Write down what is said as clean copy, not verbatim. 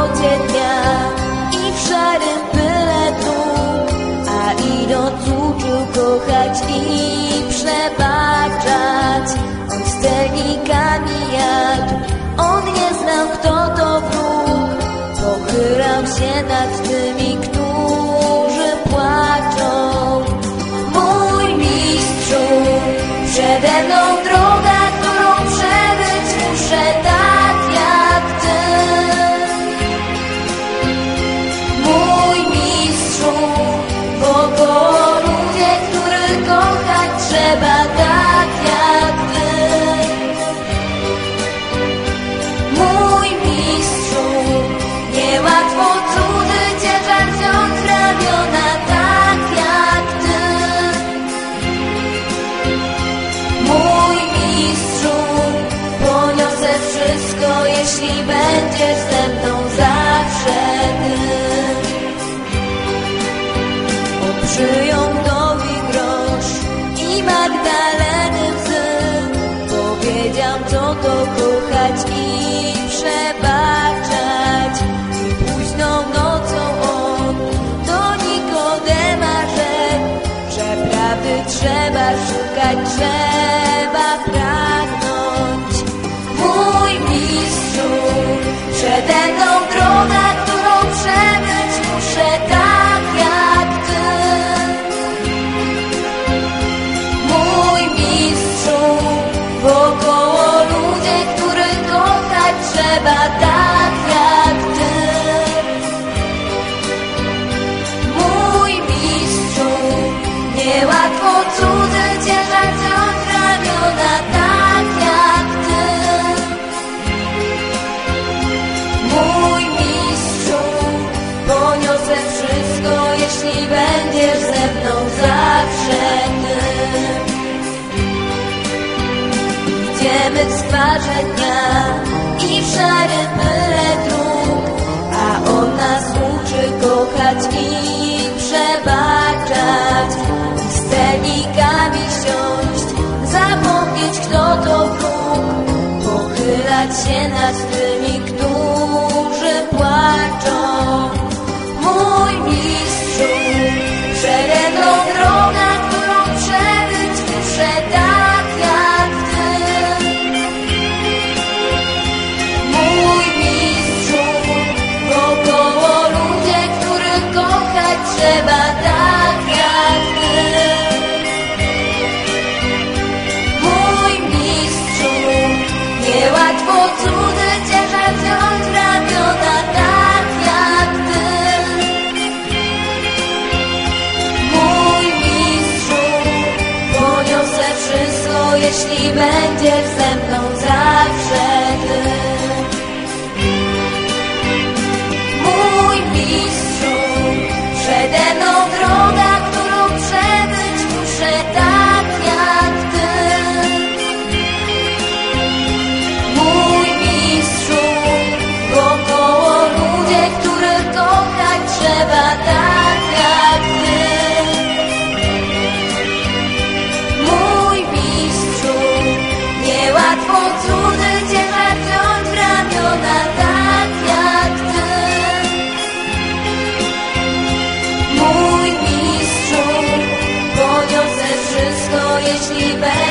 pogodzie dnia i w szarym pyle dróg, a idąc uczył kochać i przebaczać. On sternikami jadł, on nie znał, kto to wróg. Pochylał się nad tymi, którzy płaczą. Mój mistrzu, przede mną droga, którą przebyć muszę tak jak Ty. Mój mistrzu, wokoło ludzie, których kochać trzeba tak jak Ty. Mój mistrzu, niełatwo cudy ciężar wziąć w ramiona tak jak Ty. Mój mistrzu, poniosę wszystko, jeśli będziesz ze mną zawsze Ty. On przyjął wdowi grosz i Magdaleny łzy. Powiedział, co to kochać i przebaczać. I późną nocą on do Nikodema rzekł, że prawdy trzeba szukać, trzeba pragnąć. Mój mistrzu, przede mną droga, którą przebyć muszę tak jak Ty. Mój mistrzu, wokoło ludzie, których kochać trzeba tak jak Ty. Mój mistrzu, niełatwo cudzy ciężar wziąć w ramiona tak jak Ty. Mój mistrzu, poniosę wszystko, jeśli będziesz ze mną zawsze Ty. Idziemy w skwarze dnia i w szarym pyle dróg, a On nas uczy kochać i przebaczać. I z sternikami siąść, zapomnieć, kto to wróg. Pochylać się nad tymi, którzy płaczą. Mój mistrzu, przede mną droga, którą przebyć muszę tak jak Ty. Mój mistrzu, wokoło ludzie, których kochać trzeba tak jak Ty. Mój mistrzu, niełatwo cudy ciężar wziąć w ramiona tak jak Ty. Mój mistrzu, poniosę wszystko, jeśli będziesz ze mną zawsze Ty. Mój mistrzu, przede mną droga, którą przebyć muszę tak jak Ty. Mój mistrzu, wokoło ludzie, których kochać trzeba tak jak Ty. Mój mistrzu, niełatwo cudy ciężar wziąć w ramiona tak jak Ty. Mój mistrzu, poniosę wszystko, jeśli będę